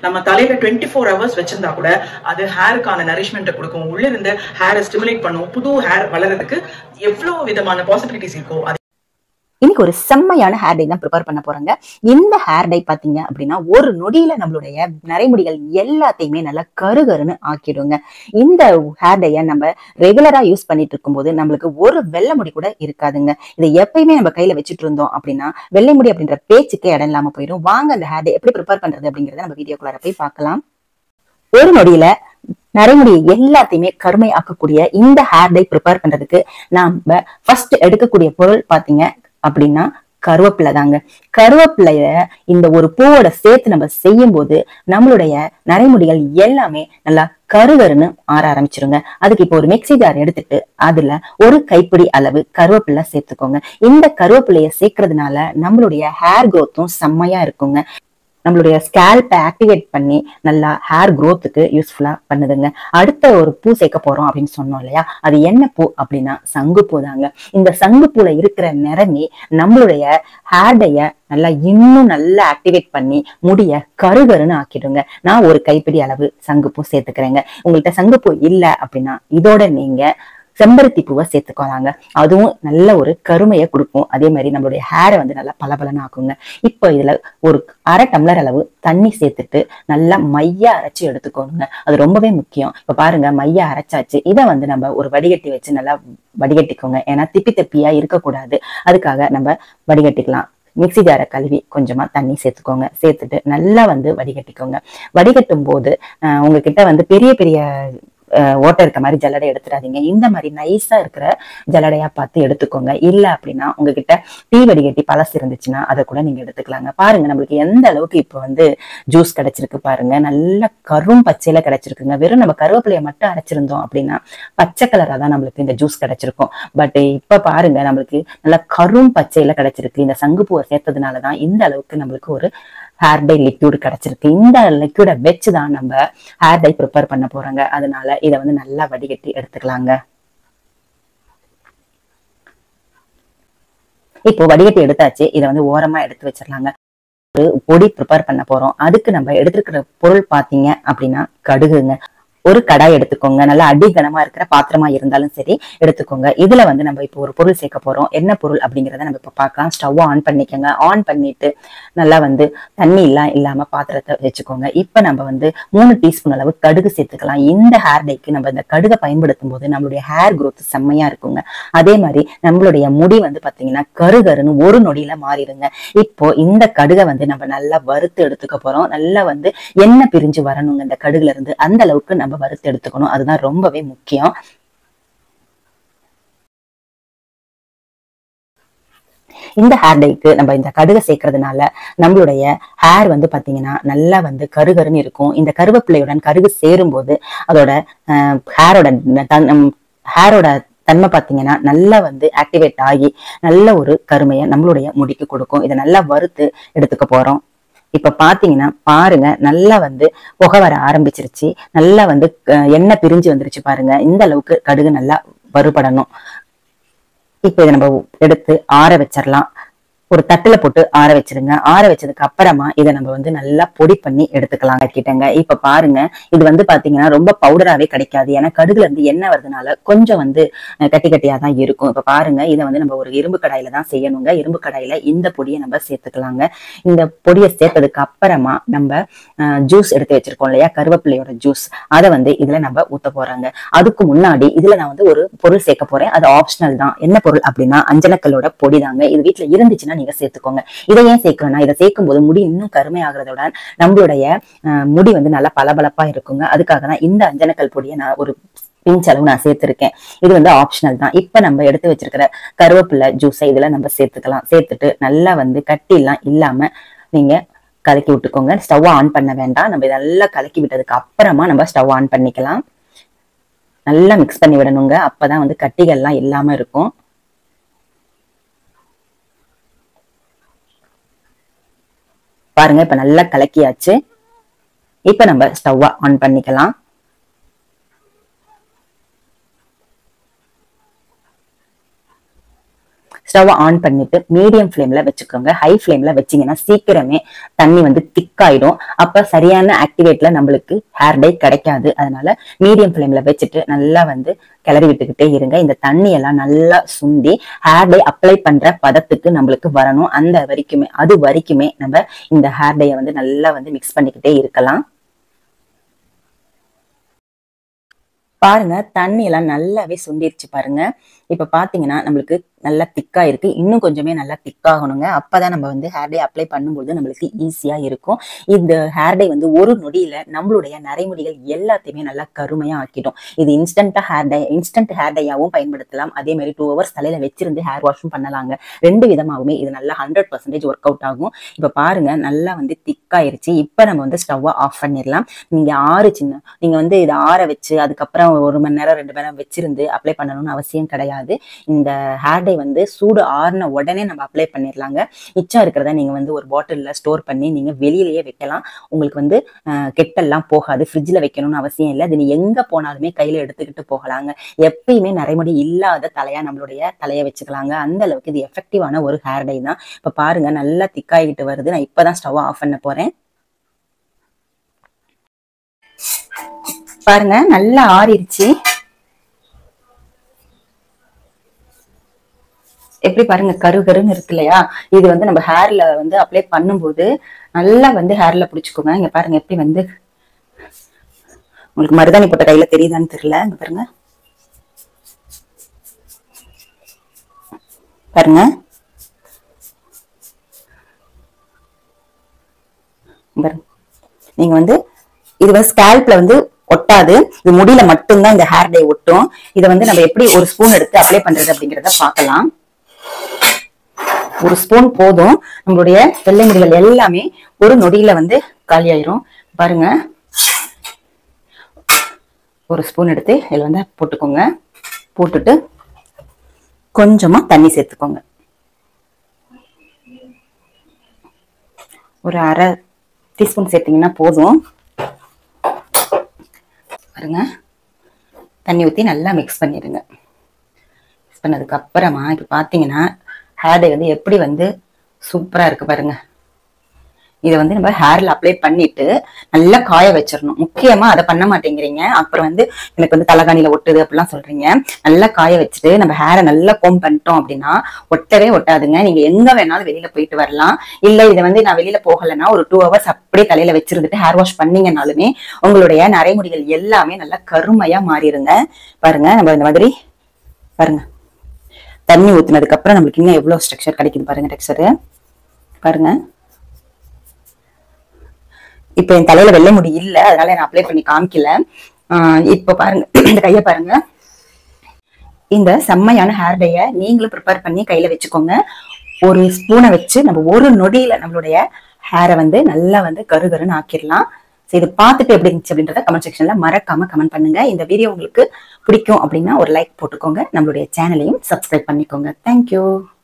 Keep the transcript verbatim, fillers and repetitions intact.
நம்ம தலையில twenty four hours வச்சிருந்தா கூட அது ஹேருக்கான நரிஷ்மெண்ட்டை கொடுக்கும், உள்ள இருந்து ஹேரை ஸ்டிமுலேட் பண்ணும், புது ஹேர் வளர்றதுக்கு எவ்வளவு விதமான பாசிபிலிட்டிஸ் இருக்கோ. இன்னைக்கு ஒரு செம்மையான ஹேர் டை தான் ப்ரிப்பேர் பண்ண போறாங்க. இந்த ஹேர் டை பாத்தீங்க அப்படின்னா ஒரு நொடியில நம்மளுடைய நரைமுடிகள் எல்லாத்தையுமே நல்லா கருகருன்னு ஆக்கிடுங்க. இந்த ஹேர் டைய நம்ம ரெகுலரா யூஸ் பண்ணிட்டு இருக்கும்போது நம்மளுக்கு ஒரு வெள்ளை முடி கூட இருக்காதுங்க. இதை எப்பயுமே நம்ம கையில வச்சுட்டு இருந்தோம் அப்படின்னா வெள்ளை முடி அப்படின்ற பேச்சுக்கே இடம் இல்லாம போயிடும். வாங்க அந்த ஹேர் டை எப்படி ப்ரிப்பேர் பண்றது அப்படிங்கறத நம்ம வீடியோக்குள்ளார போய் பார்க்கலாம். ஒரு நொடியில நரைமுடி எல்லாத்தையுமே கருமை ஆக்கக்கூடிய இந்த ஹேர் டை ப்ரிப்பேர் பண்றதுக்கு நாம ஃபர்ஸ்ட் எடுக்கக்கூடிய பொருள் பாத்தீங்க அப்படின்னா கருவேப்பிலை தாங்க. கருவேப்பிலைய இந்த ஒரு பூவோட சேர்த்து நம்ம செய்யும் போது நம்மளுடைய நரைமுடிகள் எல்லாமே நல்லா கருகருன்னு ஆற ஆரம்பிச்சிருங்க. அதுக்கு இப்போ ஒரு மிக்ஸி ஜார் எடுத்துட்டு அதுல ஒரு கைப்பிடி அளவு கருவேப்பிலை சேர்த்துக்கோங்க. இந்த கருவேப்பிலைய சேர்க்கறதுனால நம்மளுடைய ஹேர் குரோத்தும் செம்மையா இருக்குங்க. நம்மளுடைய ஸ்கேல்பை ஆக்டிவேட் பண்ணி நல்லா ஹேர் குரோத்துக்கு யூஸ்ஃபுல்லா பண்ணுதுங்க. அடுத்த ஒரு பூ சேர்க்க போறோம் அப்படின்னு சொன்னோம் இல்லையா, அது என்ன பூ அப்படின்னா சங்குப்பூ தாங்க. இந்த சங்குப்பூல இருக்கிற நிறமே நம்மளுடைய ஹேர் டைய நல்லா இன்னும் நல்லா ஆக்டிவேட் பண்ணி முடிய கருகருன்னு ஆக்கிடுங்க. நான் ஒரு கைப்பிடி அளவு சங்குப்பூ சேர்த்துக்கிறேங்க. உங்கள்கிட்ட சங்குப்பூ இல்லை அப்படின்னா இதோட நீங்க செம்பருத்தி பூவை சேர்த்துக்கோங்க. அதுவும் நல்ல ஒரு கருமையை கொடுக்கும். அதே மாதிரி நம்மளுடைய ஹேரை வந்து நல்லா பளபளன்னு ஆக்குங்க. இப்போ இதுல ஒரு அரை டம்ளர் அளவு தண்ணி சேர்த்துட்டு நல்லா மைய அரைச்சி எடுத்துக்கோங்க. அது ரொம்பவே முக்கியம். இப்ப பாருங்க மைய அரைச்சாச்சு. இதை வந்து நம்ம ஒரு வடிகட்டி வச்சு நல்லா வடிகட்டிக்கோங்க. ஏன்னா திப்பி தப்பியா இருக்கக்கூடாது. அதுக்காக நம்ம வடிகட்டிக்கலாம். மிக்ஸி ஜாரை கழுவி கொஞ்சமா தண்ணி சேர்த்துக்கோங்க. சேர்த்துட்டு நல்லா வந்து வடிகட்டிக்கோங்க. வடிகட்டும் போது அஹ் உங்ககிட்ட வந்து பெரிய பெரிய ஓட்டை இருக்க மாதிரி ஜல்லடை எடுத்துடாதீங்க. இந்த மாதிரி நைஸா இருக்கிற ஜல்லடையா பார்த்து எடுத்துக்கோங்க. இல்ல அப்படின்னா உங்ககிட்ட டீ வடிகட்டி பழசு இருந்துச்சுன்னா அதை கூட நீங்க எடுத்துக்கலாங்க. பாருங்க நம்மளுக்கு எந்த அளவுக்கு இப்ப வந்து ஜூஸ் கிடைச்சிருக்கு பாருங்க. நல்ல கரும் பச்சையில கிடைச்சிருக்குங்க. வெறும் நம்ம கருவேப்பிலையை மட்டும் அரைச்சிருந்தோம் அப்படின்னா பச்சை கலரா தான் நம்மளுக்கு இந்த ஜூஸ் கிடைச்சிருக்கும். பட் இப்ப பாருங்க நம்மளுக்கு நல்ல கரும் பச்சையில கிடைச்சிருக்கு. இந்த சங்குப்பூவை சேர்த்ததுனாலதான் இந்த அளவுக்கு நம்மளுக்கு ஒரு ஹேர் டை லிக்யூட் கிடைச்சிருக்கு. இந்த லிக்யூடை வச்சுதான் நம்ம ஹேர் டை ப்ரிப்பேர் பண்ண போறோங்க. அதனால இதை வந்து நல்லா வடிகட்டி எடுத்துக்கலாங்க. இப்போ வடிகட்டி எடுத்தாச்சு. இதை வந்து ஓரமா எடுத்து வச்சிடலாங்க. ஒரு பொடி ப்ரிப்பேர் பண்ண போறோம். அதுக்கு நம்ம எடுத்துக்கிற பொருள் பாத்தீங்க அப்படின்னா கடுகுங்க. ஒரு கடாய் எடுத்துக்கோங்க. நல்லா அடிகனமா இருக்கிற பாத்திரமா இருந்தாலும் சரி எடுத்துக்கோங்க. இதுல வந்து நம்ம இப்போ ஒரு பொருள் சேர்க்க போறோம். என்ன பொருள் அப்படிங்கிறத நம்ம இப்ப பார்க்கலாம். ஸ்டவ் ஆன் பண்ணிக்கோங்க. ஆன் பண்ணிட்டு நல்லா வந்து தண்ணி எல்லாம் இல்லாம பாத்திரத்தை வச்சுக்கோங்க. இப்ப நம்ம வந்து மூணு டீஸ்பூன் அளவு கடுகு சேர்த்துக்கலாம். இந்த ஹேர் டைக்கு நம்ம இந்த கடுகை பயன்படுத்தும் போது நம்மளுடைய ஹேர் குரோத் செம்மையா இருக்குங்க. அதே மாதிரி நம்மளுடைய முடி வந்து பாத்தீங்கன்னா கருகருன்னு ஒரு நொடியில மாறிடுங்க. இப்போ இந்த கடுகை வந்து நம்ம நல்லா வறுத்து எடுத்துக்க போறோம். நல்லா வந்து எண்ணெய் பிரிஞ்சு வரணுங்க இந்த கடுகுல இருந்து. அந்த அளவுக்கு நம்ம வறுத்து எடுத்துக்கணும். அதுதான் ரொம்பவே முக்கியம். இந்த ஹேர் டைக்கு நம்ம இந்த கடுகை சேர்க்கறதுனால நம்மளுடைய ஹேர் வந்து பாத்தீங்கன்னா நல்லா வந்து கருகருன்னு இருக்கும். இந்த கருவேப்பிலையுடன் கருகு சேரும் போது அதோட அஹ் ஹேரோட ஹேரோட தன்மை பாத்தீங்கன்னா நல்லா வந்து ஆக்டிவேட் ஆகி நல்ல ஒரு கருமையை நம்மளுடைய முடிக்கு கொடுக்கும். இதை நல்லா வறுத்து எடுத்துக்க போறோம். இப்ப பாத்தீங்கன்னா பாருங்க நல்லா வந்து புகை வர ஆரம்பிச்சிருச்சு. நல்லா வந்து எண்ணெய் பிரிஞ்சு வந்துருச்சு பாருங்க. இந்த அளவுக்கு கடுகு நல்லா வறுபடணும். இப்ப இதை நம்ம எடுத்து ஆற வச்சிடலாம். ஒரு தட்டுல போட்டு ஆற வச்சிருங்க. ஆற வச்சதுக்கு அப்புறமா இதை நம்ம வந்து நல்லா பொடி பண்ணி எடுத்துக்கலாம் கிட்டங்க. இப்ப பாருங்க இது வந்து பாத்தீங்கன்னா ரொம்ப பவுடராவே கிடைக்காது. ஏன்னா கடுகுல இருந்து எண்ணெய் வருதுனால கொஞ்சம் வந்து கட்டி கட்டியா தான் இருக்கும். இப்ப பாருங்க இதை வந்து நம்ம ஒரு இரும்பு கடாயில தான் செய்யணுங்க. இரும்பு கடாயில இந்த பொடியை நம்ம சேர்த்துக்கலாங்க. இந்த பொடியை சேர்த்ததுக்கு அப்புறமா நம்ம ஜூஸ் எடுத்து வச்சிருக்கோம் இல்லையா, கருவேப்பிலையோட ஜூஸ், அதை வந்து இதுல நம்ம ஊத்த போறாங்க. அதுக்கு முன்னாடி இதுல நான் வந்து ஒரு பொருள் சேர்க்க போறேன். அது ஆப்ஷனல் தான். என்ன பொருள் அப்படின்னா அஞ்சனக்கல்லோட பொடி தாங்க. இது வீட்டுல இருந்துச்சுன்னா நீங்க சேர்த்துக்கோங்க. இதை ஏன் சேர்க்கணும்னா இதை சேர்க்கும் போது முடி இன்னும் கருமை ஆகுறதோட நம்மளுடைய அஹ் முடி வந்து நல்லா பளபளப்பா இருக்குங்க. அதுக்காக தான் இந்த அஞ்சனக்கல் பொடியை நான் ஒரு பிஞ்ச் அளவு நான் சேர்த்திருக்கேன். இது வந்து ஆப்ஷனல் தான். இப்ப நம்ம எடுத்து வச்சிருக்கிற கருவேப்பிலை ஜூஸை இதுல நம்ம சேர்த்துக்கலாம். சேர்த்துட்டு நல்லா வந்து கட்டி எல்லாம் இல்லாம நீங்க கலக்கி விட்டுக்கோங்க. ஸ்டவ் ஆன் பண்ண வேண்டாம். நம்ம இதெல்லாம் கலக்கி விட்டதுக்கு அப்புறமா நம்ம ஸ்டவ் ஆன் பண்ணிக்கலாம். நல்லா மிக்ஸ் பண்ணி விடணுங்க. அப்பதான் வந்து கட்டிகள் எல்லாம் இல்லாம இருக்கும். பாருங்க இப்ப நல்லா கலக்கியாச்சு. இப்ப நம்ம ஸ்டவ் ஆன் பண்ணிக்கலாம். ஸ்டவ் ஆன் பண்ணிட்டு மீடியம் ஃப்ளேம்ல வச்சுக்கோங்க. ஹை ஃப்ளேம்ல வச்சீங்கன்னா சீக்கிரமே தண்ணி வந்து திக்காயிடும். அப்ப சரியான ஆக்டிவேட்ல நம்மளுக்கு ஹேர் டை கிடைக்காது. அதனால மீடியம் ஃப்ளேம்ல வச்சுட்டு நல்லா வந்து கிளறி விட்டுக்கிட்டே இருங்க. இந்த தண்ணி எல்லாம் நல்லா சுண்டி ஹேர் டை அப்ளை பண்ற பதத்துக்கு நம்மளுக்கு வரணும். அந்த வரைக்குமே அது வரைக்குமே நம்ம இந்த ஹேர் டைய வந்து நல்லா வந்து மிக்ஸ் பண்ணிக்கிட்டே இருக்கலாம். பாருங்க தண்ணி எல்லாம் நல்லாவே சுண்டிருச்சு பாருங்க. இப்ப பாத்தீங்கன்னா நம்மளுக்கு நல்லா திக்கா இருக்கு. இன்னும் கொஞ்சமே நல்லா திக்காகணுங்க. அப்பதான் நம்ம வந்து ஹேர் டை அப்ளை பண்ணும்போது நம்மளுக்கு ஈஸியா இருக்கும். இந்த ஹேர் டை வந்து ஒரு நொடியில நம்மளுடைய நரைமுடிகள் எல்லாத்தையுமே நல்லா கருமையா ஆக்கிடும். இது இன்ஸ்டன்டா ஹேர் டை இன்ஸ்டன்ட் ஹேர் டையாவும் பயன்படுத்தலாம். அதே மாதிரி டூ ஹவர்ஸ் தலையில வச்சிருந்து ஹேர் வாஷும் பண்ணலாங்க. ரெண்டு விதமாகவுமே இது நல்லா ஹண்ட்ரட் பர்சன்டேஜ் ஒர்க் அவுட் ஆகும். இப்ப பாருங்க நல்லா வந்து திக்காயிருச்சு. இப்ப நம்ம வந்து ஸ்டவ் ஆஃப் பண்ணிடலாம். நீங்க ஆறு சின்ன நீங்க வந்து இதை ஆற வச்சு அதுக்கப்புறம் ஒரு மணி நேரம் ரெண்டு மணி நேரம் வச்சிருந்து அப்ளை பண்ணணும்னு அவசியம் கிடையாது. இந்த ஹேர் டை வந்து சூடு ஆறின உடனே நம்ம அப்ளை பண்ணிடலாங்க. மிச்சம் இருக்கிறத நீங்க வந்து ஒரு பாட்டில்ல ஸ்டோர் பண்ணி நீங்க வெளியிலேயே வைக்கலாம். உங்களுக்கு வந்து கெட்டெல்லாம் போகாது. ஃப்ரிட்ஜ்ல வைக்கணும்னு அவசியம் இல்லை. அது நீ எங்க போனாலுமே கையில எடுத்துக்கிட்டு போகலாங்க. எப்பயுமே நரைமுடி இல்லாத தலையா நம்மளுடைய தலையை வச்சுக்கலாங்க. அந்த அளவுக்கு இது எஃபெக்டிவான ஒரு ஹேர் டை தான். இப்ப பாருங்க நல்லா திக்காயிட்டு வருது. நான் இப்பதான் ஸ்டவ் ஆஃப் பண்ண போறேன். பாருங்க நல்லா ஆறிடுச்சு. எப்படி பாருங்க கரு கருன்னு இருக்கு இல்லையா? இது வந்து நம்ம ஹேர்ல வந்து அப்ளை பண்ணும்போது நல்லா வந்து ஹேர்ல பிடிச்சுக்கோங்க. இங்க பாருங்க எப்படி வந்து உங்களுக்கு மருதாணி போட்ட கையில தெரியுதான்னு தெரியல. இங்க பாருங்க பாருங்க நீங்க வந்து இது வந்து ஸ்கேல்ப்ல வந்து ஒட்டாது. இது முடியில மட்டும்தான் இந்த ஹேர் டை ஒட்டும். இதை வந்து நம்ம எப்படி ஒரு ஸ்பூன் எடுத்து அப்ளை பண்றது அப்படிங்கிறத பார்க்கலாம். ஒரு ஸ்பூன் போதும். நம்மளுடைய வெள்ளை முடிகள் எல்லாமே ஒரு நொடியில வந்து காலியாயிரும். பாருங்க ஒரு ஸ்பூன் எடுத்து இதுல வந்து போட்டுக்கோங்க. போட்டுட்டு கொஞ்சமா தண்ணி சேர்த்துக்கோங்க. ஒரு அரை டீஸ்பூன் சேர்த்தீங்கன்னா போதும். பாருங்க தண்ணி ஊற்றி நல்லா மிக்ஸ் பண்ணிடுங்க. மிக்ஸ் பண்ணதுக்கு அப்புறமா இப்போ பார்த்தீங்கன்னா ஹேர் டை வந்து எப்படி வந்து சூப்பராக இருக்கு பாருங்க. இதை வந்து நம்ம ஹேர்ல அப்ளை பண்ணிட்டு நல்லா காய வச்சிடணும். முக்கியமா அதை பண்ண மாட்டேங்கிறீங்க. அப்புறம் வந்து எனக்கு வந்து தலைகாணியில ஒட்டுது அப்படிலாம் சொல்றீங்க. நல்லா காய வச்சுட்டு நம்ம ஹேரை நல்லா கோம் பண்ணிட்டோம் அப்படின்னா ஒட்டவே ஒட்டாதுங்க. நீங்க எங்க வேணாலும் வெளியில போயிட்டு வரலாம். இல்ல இதை வந்து நான் வெளியில போகலைன்னா ஒரு டூ ஹவர்ஸ் அப்படியே தலையில வச்சிருந்துட்டு ஹேர் வாஷ் பண்ணீங்கன்னாலுமே உங்களுடைய நரைமுடிகள் எல்லாமே நல்லா கருமையா மாறிடுங்க. பாருங்க நம்ம இந்த மாதிரி பாருங்க தண்ணி ஊத்துனதுக்கு அப்புறம் நம்மளுக்கு இன்னும் எவ்வளவு ஸ்ட்ரக்சர் கிடைக்குது பாருங்க. டெக்ஸ்சரு பாருங்க. இப்ப என் தலையில வெள்ளை முடி இல்ல, அதனால நான் அப்ளை பண்ணி காமிக்கல. ஆஹ் இப்ப பாருங்க இந்த கைய பாருங்க. இந்த செம்மையான ஹேர் டைய நீங்களும் ப்ரிப்பேர் பண்ணி கையில வச்சுக்கோங்க. ஒரு ஸ்பூனை வச்சு நம்ம ஒரு நொடியில நம்மளுடைய ஹேரை வந்து நல்லா வந்து கரு கருன்னு ஆக்கிடலாம். இது பார்த்துட்டு எப்படி இருந்துச்சு அப்படின்றத கமெண்ட் செக்ஷன்ல மறக்காம கமெண்ட் பண்ணுங்க. இந்த வீடியோ உங்களுக்கு பிடிக்கும் அப்படின்னா ஒரு லைக் போட்டுக்கோங்க. நம்மளுடைய சேனலையும் சப்ஸ்கிரைப் பண்ணிக்கோங்க. தேங்க்யூ.